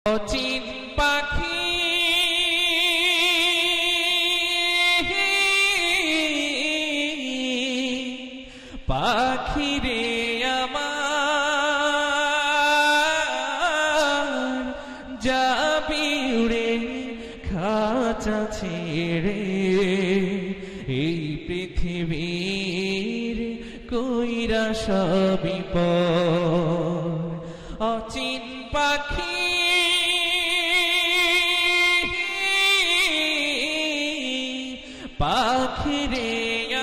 অচিন পাখি পাখি রে আমার যাবি উড়ে খাঁচা ছেড়ে এই পৃথিবীর কইরা সবই পর। অচিন পাখি পাখি রে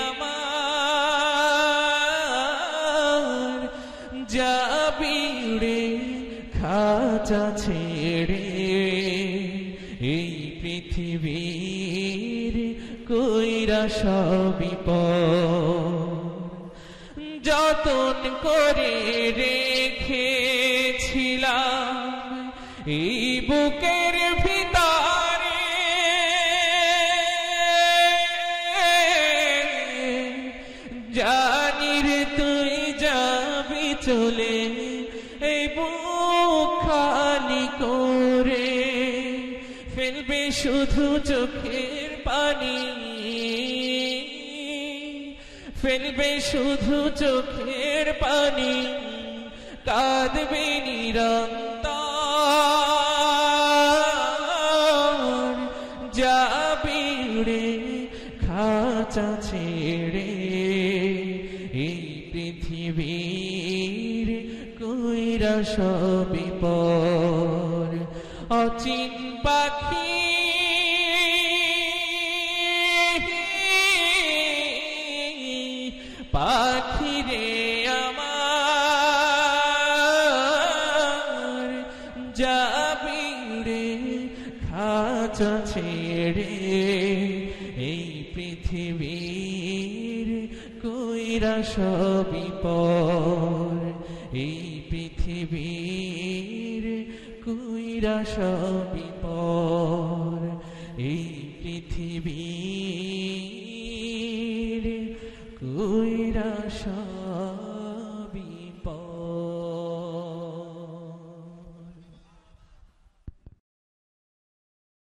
আমার যাবি উড়ে খাঁচা ছেড়ে এই পৃথিবীর কইরা সবই পর। যতন করে রেখেছিলাম এই বুকের ভিতরে জানি রে তুই যাবি চলে এই বুক খালি করে ফেলবে শুধু চোখের পানি ফেলবে শুধু চোখের পানি কাঁদবে নিরন্তর যাবি উড়ে খাঁচা ছেড়ে এই পৃথিবীর কইরা সবই পর। অচিন পাখি পাখি রে আমার যাবি উড়ে খাঁচা ছেড়ে এই পৃথিবীর কইরা সবই পর। এই পৃথিবীর কইরা সবই পর। এই পৃথিবীর কইরা সবই